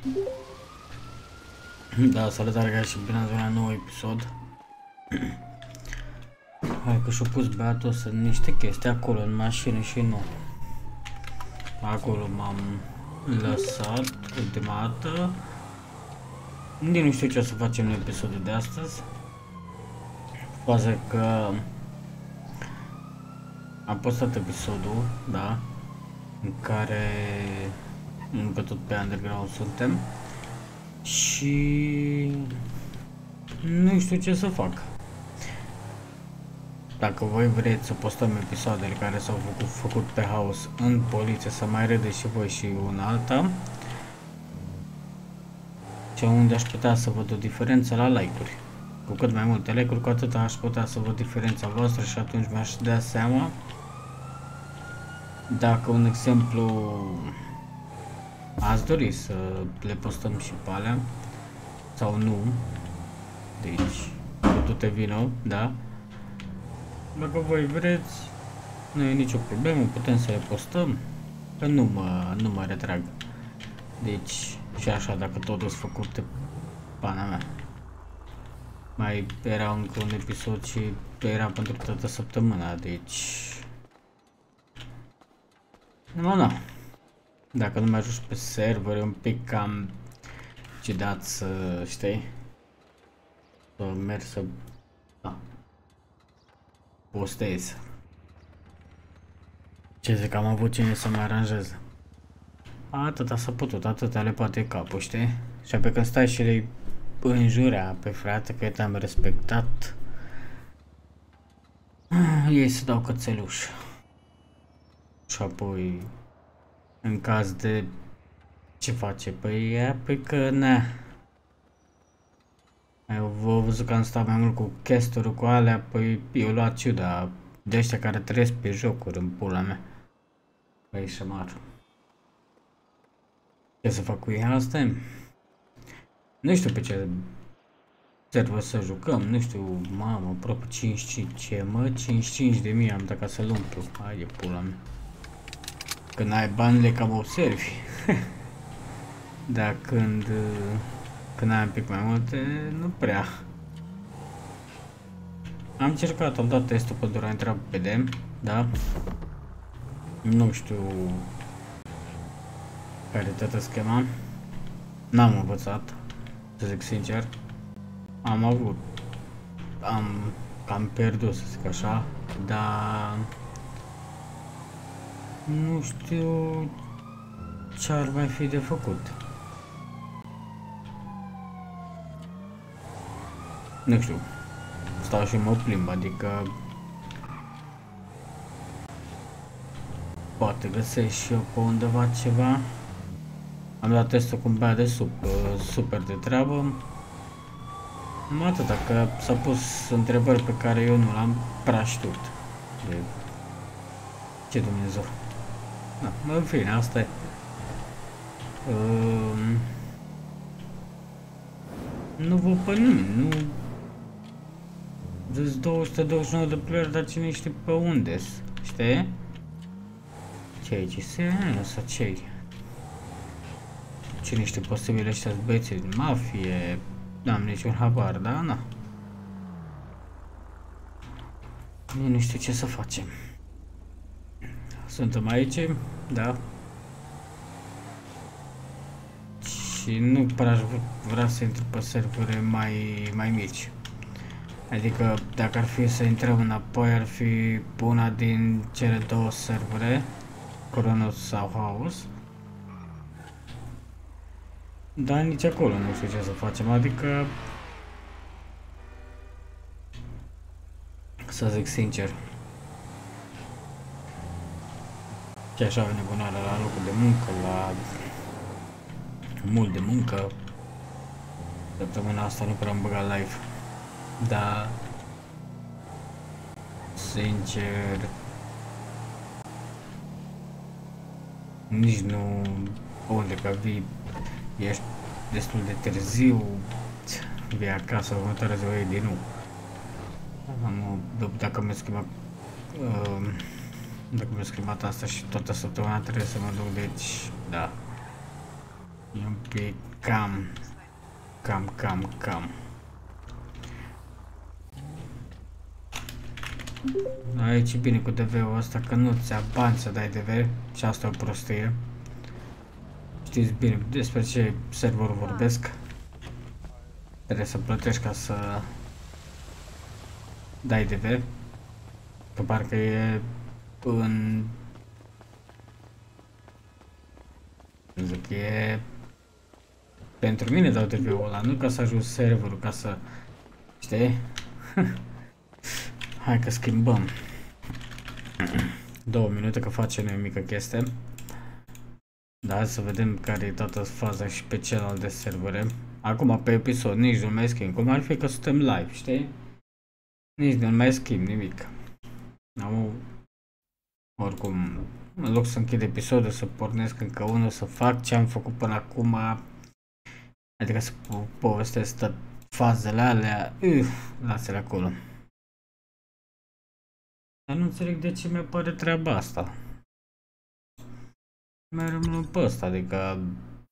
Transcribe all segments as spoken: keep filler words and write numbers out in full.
Da, salutare guys și bine ați venit la un nou episod. Hai că și-a pus băiatul ăsta niște chestii acolo în mașină și nu. Acolo m-am lăsat ultima dată. Nici nu știu ce o să facem în episodul de astăzi. Faza că am postat episodul, da, în care încă tot pe underground suntem și nu știu ce să fac. Dacă voi vreți să postăm episoadele care s-au făcut, făcut pe house în poliție, să mai râdeți și voi și una alta, și unde aș putea să văd o diferență la like-uri. Cu cât mai multe like-uri, cu atât aș putea să văd diferența voastră și atunci mi-aș da seama dacă, un exemplu, ați dori să le postăm și pe alea sau nu. Deci, tu te vină, da? Dacă voi vreți, nu e nicio problemă, putem să le postăm, că nu mă, nu mă retrag. Deci, și așa, dacă totul s-a făcut, pana mea. Mai era încă un episod și era pentru toată săptămâna, deci... Nu, nu. Dacă nu mai ajungi pe server, e un pic cam ciudat să, știi, să mergi să... Da. Postez. Ce zic, am avut cine să mă aranjeze. Atâta s-a putut, atâta le poate capul, știi? Și apoi când stai și le înjurea pe frate că te-am respectat, ei se dau cățeluș. Și apoi, în caz de ce face? Păi ea, păi că nea. Eu v-am văzut că am stat mai mult cu castorul, cu alea, păi eu luat ciuda de ăștia care trăiesc pe jocuri în pula mea. Păi șamar. Ce să fac cu ei? Asta e. Nu știu pe ce server să jucăm, nu știu, mamă, aproape cincizeci și cinci, ce mă, cincizeci și cinci de mii am dacă să-l umplu. Hai de pula mea. Când ai bani le cam observi. Dar când... Când ai un pic mai multe, nu prea. Am încercat, am dat testul pentru a intra pe D M, da? Nu știu care e toată schema. N-am învățat, să zic sincer. Am avut, am cam pierdut, să zic așa, dar nu știu ce ar mai fi de făcut. Nu știu, stau și mă plimb, adică poate găsesc și eu pe undeva ceva. Am dat testul cu un băiat de super, super de treabă. Numai atâta, că s-a pus întrebări pe care eu nu l-am prea știut. De... Ce Dumnezeu. Da, în fine, asta e. Um... Nu văd pe nimeni, nu... Dă-ți două sute douăzeci și nouă de player, dar cine știe pe unde-s, știi? Ce aici? Se sau ce-i? Cine știe, posibil ăștia-s băieții din mafie, n-am niciun habar, da? Na. Eu nu știu ce să facem. Suntem aici, da? Și nu prea aș vrea să intru pe servere mai, mai mici. Adică dacă ar fi să intrăm înapoi, ar fi una din cele două servere, Cronos sau House. Dar nici acolo nu știu ce să facem, adică să zic sincer. Și așa e nebunarea la locul de muncă, la mult de muncă. Săptămâna asta nu prea am băgat live. Da, sincer, nici nu, unde că vii, ești destul de târziu, vii acasă, următoarea zi o iei din nou. Am, dacă mi-a schimbat, uh, dacă mi-a schimbat asta și toată săptămâna trebuie să mă duc, deci, da. E un pic cam, cam, cam, cam. Aici e bine cu D V-ul ăsta că nu-ți ia bani să dai D V și asta e o prostie. Știți bine despre ce serverul vorbesc. Trebuie să plătești ca să dai D V. Că parcă e în... Zic, e... Pentru mine dau D V-ul ăla, nu ca să ajut serverul, ca să... Știi? Hai că schimbăm. Două minute că facem o mică chestie. Da, să vedem care e toată faza și pe celelalte servere. Acum pe episod nici nu mai schimb, cum ar fi că suntem live, știi? Nici nu mai schimb nimic. Am oricum, în loc să închid episodul, să pornesc încă unul, să fac ce am făcut până acum. Adică să po povestesc tot fazele alea, uf, lasă-le acolo. Dar nu înțeleg de ce mi-apare treaba asta. Mai rămân pe ăsta, adică...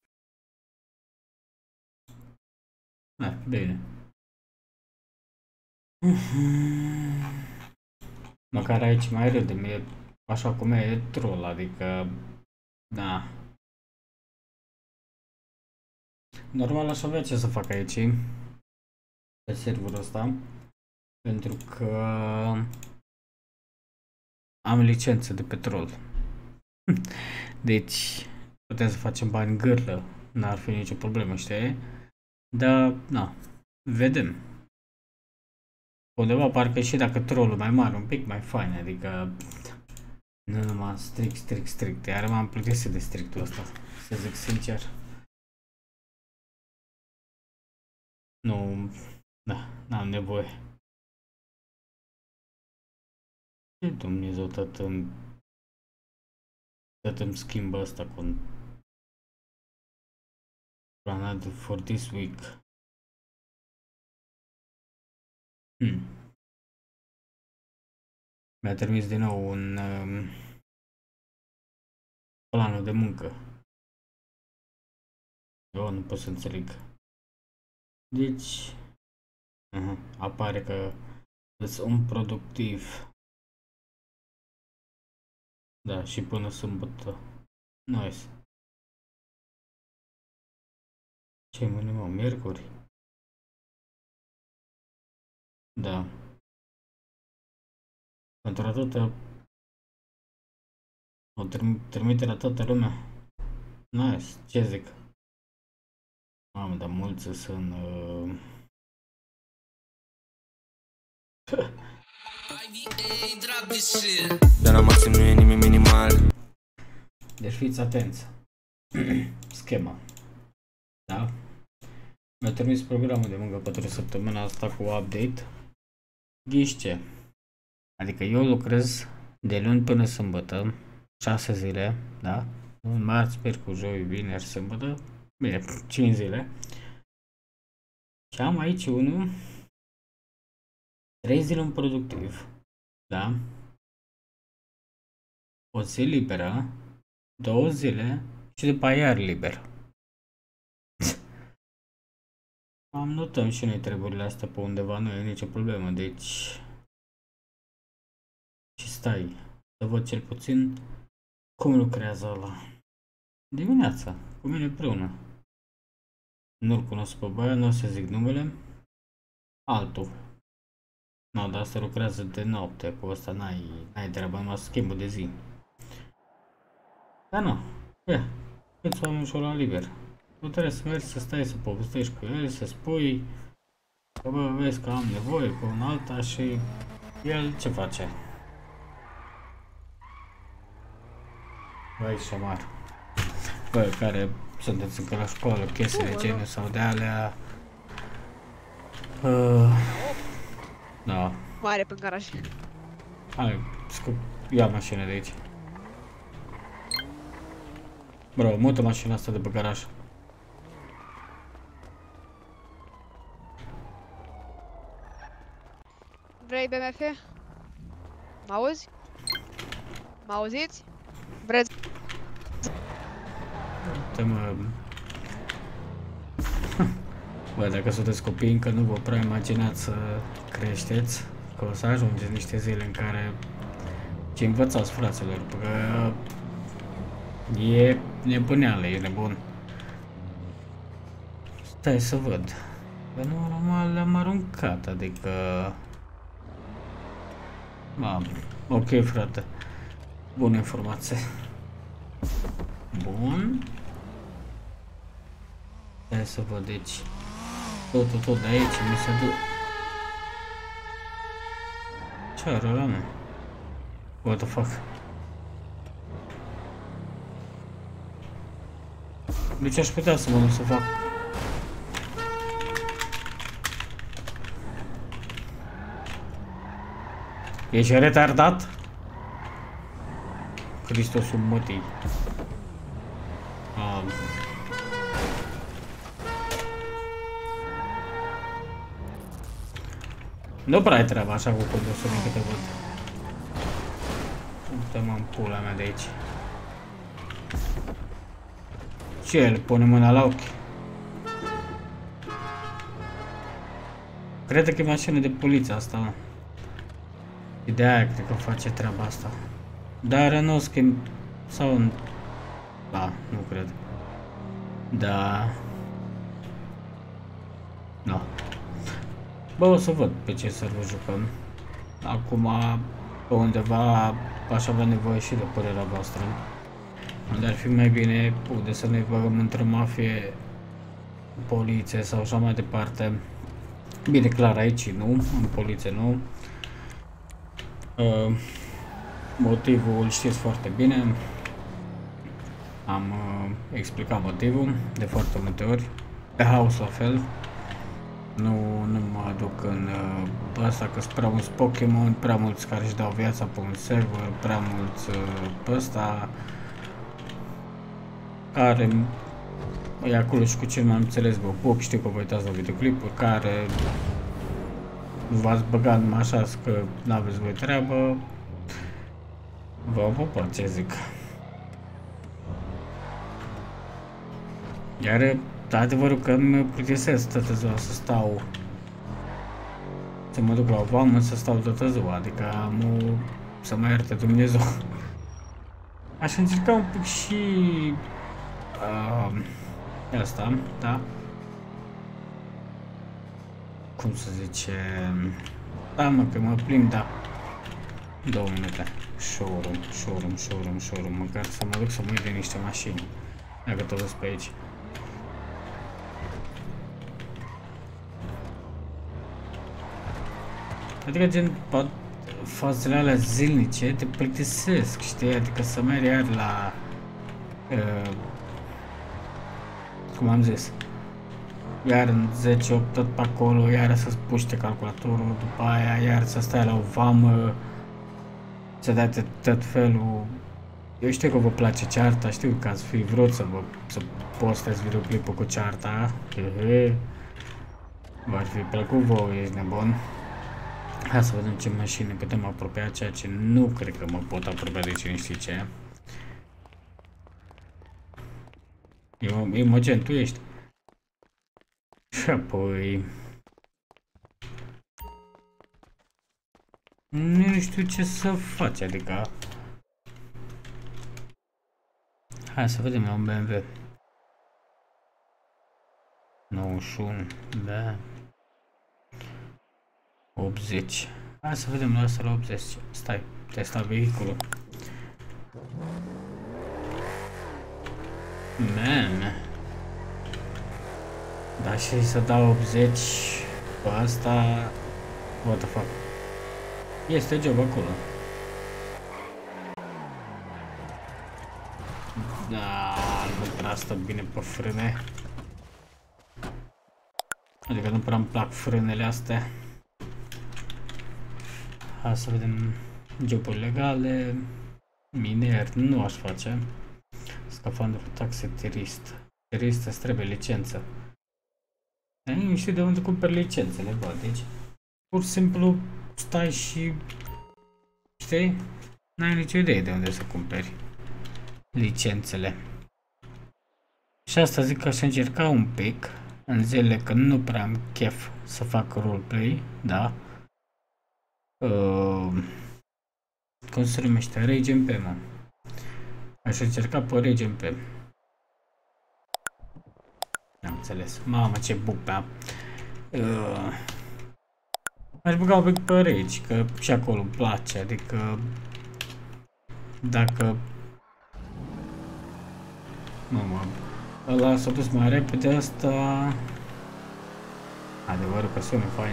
Eh, bine. Măcar aici mai râdem, e așa cum e, e troll, adică... Da. Normal aș avea ce să fac aici, pe serverul ăsta, pentru că am licență de petrol. Deci putem să facem bani gârlă, n-ar fi nicio problemă, știi? Dar, na, vedem. Undeva parcă și dacă trollul mai mare, un pic mai fain, adică nu numai strict, strict, strict, iar m-am plictisit de strictul ăsta, să zic sincer. Nu, da, n-am nevoie. Ce Dumnezeu tot îmi, tot îmi schimbă asta cu planat for this week. Hmm. Mi-a trimis din nou un um, planul de muncă. Eu nu pot să înțeleg. Deci, uh-huh, apare că sunt un productiv. Da, și până sâmbătă. Nice. Ce mâine, mă? Miercuri? Da. Pentru atâta o trimite la toată lumea. Nice, ce zic? Mamă, dar mulți sunt... Uh... Dar la maxim nu e nimic minimal. Deci fiți atenți. Schema. Da? Mi-a trimis programul de muncă pentru săptămâna asta cu update. Ghiși ce? Adică eu lucrez de luni până sâmbătă, șase zile, da? În marți, miercuri, joi, vineri, sâmbătă, bine, cinci zile. Și am aici unul, trei zile în productiv, da? O zi liberă, două zile și după aia iar liber. Am notăm și noi treburile astea pe undeva, nu e nicio problemă, deci... Și stai, să văd cel puțin cum lucrează ăla. Dimineața, cu mine împreună. Nu-l cunosc pe băiat, nu o să zic numele. Altul. Nu, dar asta lucrează de noapte, cu ăsta n-ai treabă, numai schimbul de zi. Dar nu, ia, câți oameni și-o la liber. Nu trebuie să mergi să stai să povestești cu el, să spui că bă, vezi că am nevoie cu un alta și el ce face? Băi, șomar. Bă, care sunteți încă la școală, chestiile genul sau de alea. Uh, da. Mare pe garaj. Hai, scup, ia mașina de aici. Bro, mută mașina asta de pe garaj. Vrei B M F? Mă auzi? Mă auziți? Vreți? Te mă... Bă, dacă sunteți copii, încă nu vă prea imaginați să creșteți, că o să ajungeți niște zile în care ce învățați, fraților, că e nebuneală, e nebun. Stai să văd. Că normal le-am aruncat, adică... Mam, ok, frate. Bună informație. Bun. Stai să văd, deci... Totul tot de aici mi se duc. Ce are ăla, mă? What the fuck? Deci aș putea să mă duc să fac. Ești retardat? Hristosul mătii. Ah. Nu prea ai treaba așa cu condusul câte văd. Uite-mă în pula mea de aici. Ce, el pune mâna la ochi? Cred că e mașină de poliție asta, mă. Ideea cred că face treaba asta. Dar nu schimb sau... Da, nu cred. Da. Da. Bă, o să văd pe ce server jucăm. Acum, pe undeva, aș avea nevoie și de părerea voastră. Unde ar fi mai bine, de să ne băgăm într-o mafie, poliție sau așa mai departe. Bine, clar, aici nu, în poliție nu. Uh, motivul îl știți foarte bine. Am uh, explicat motivul de foarte multe ori. Pe House la fel. Nu, nu mă duc în uh, asta că sunt prea mulți Pokémon, prea mulți care își dau viața pe un server, prea mulți uh, pe ăsta care e acolo și cu cel mai înțeles vă pup, știu că vă uitați la videoclipuri, care v-ați băgat numai așa că n-aveți voi treabă, vă pup, ce zic. Iar adevărul că îmi plictisesc toată ziua să stau, să mă duc la o vamă, să stau toată ziua, adică am o, să mă ierte Dumnezeu. Aș încerca un pic și uh, asta, da? Cum să zice, da mă, că mă plimb, da. Două minute. Showroom, showroom, showroom, showroom, măcar să mă duc să mă uit de niște mașini, dacă tot sunt pe aici. Adică gen fazele alea zilnice te plictisesc, știi? Adică să mergi iar la uh, cum am zis, iar în zece opt tot pe acolo, iar să-ți puște calculatorul, după aia iar să stai la o vamă, să dai tot felul. Eu știu că vă place cearta, știu că ați fi vrut să vă să postați videoclipul cu cearta, hehe. V-ar fi plăcut vouă, ești nebun. Hai să vedem ce mașini putem apropia, ceea ce nu cred că mă pot apropia de cine știe ce. Imogen, tu ești. Și apoi... Nu știu ce să faci, adică... Hai să vedem la un B M W. nouăzeci și unu, da. optzeci. Hai să vedem la asta la optzeci. Stai, testa vehiculul. Man. Da, și să dau optzeci pe asta. What the fuck. Este job acolo. Da, nu prea stă bine pe frâne. Adică nu prea îmi plac frânele astea. Hai să vedem joburi legale. Miner nu aș face. Scafandru taxe terist. Terist îți trebuie licență. Nu știu de unde cumperi licențele, bă, deci pur și simplu stai și știi? N-ai nicio idee de unde să cumperi licențele. Și asta zic că aș încerca un pic. în zilele când nu prea am chef să fac roleplay, da? Uh, cum se numește? Rage M P, mă. Aș încerca pe Rage M P. N-am înțeles. Mamă, ce bupea. Uh, aș băga un pic pe Rage, că și acolo îmi place, adică dacă mamă, ăla s-a dus mai repede, asta adevărul că sună fain.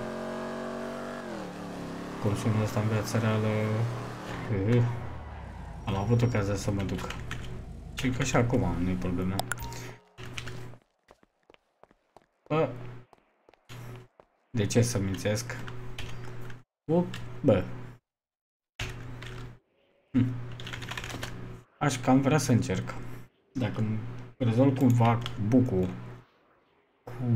Cum sună asta în viața reală, uh, am avut ocazia să mă duc. Și că și acum nu-i problemă. Bă, de ce să mințesc? U, bă. Hm. Aș cam vrea să încerc. Dacă rezolv cumva bucul cu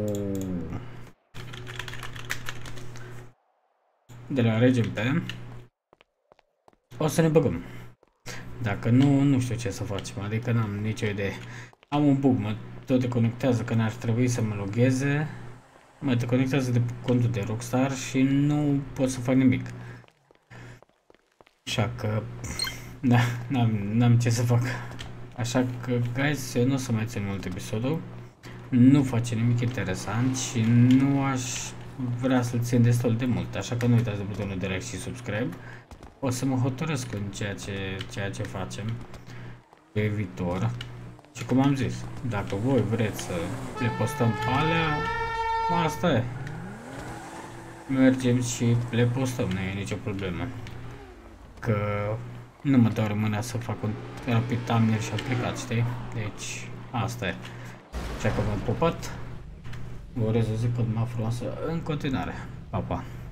de la Rage M P, o să ne băgăm. Dacă nu, nu știu ce să facem, adică n-am nicio idee. Am un bug, mă tot deconectează că n-ar trebui să mă logheze. Mă deconectează de contul de Rockstar și nu pot să fac nimic. Așa că da, n-am ce să fac. Așa că, guys, eu nu o să mai țin mult episodul. Nu face nimic interesant și nu aș vrea să-l țin destul de mult. Așa că nu uitați de butonul de like și subscribe. O să mă hotărăsc în ceea ce, ceea ce facem pe viitor. Și cum am zis, dacă voi vreți să le postăm pe alea, asta e. Mergem și le postăm, nu e nicio problemă. Că nu mă doare mâna să fac un rapid thumbnail și aplicat, știi? Deci, asta e. Așa că v-am pupat. Vă urez o zi cât mai frumoasă în continuare. Pa, pa!